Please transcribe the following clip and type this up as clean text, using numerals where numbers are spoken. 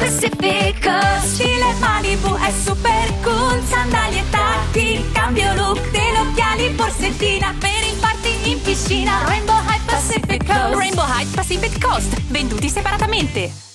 Pacific Coast. Stile Malibu è super cool, sandali e tacchi, cambio look degli occhiali, borsettina per il party in piscina. Rainbow High Pacific Coast. Rainbow High Pacific Coast, venduti separatamente.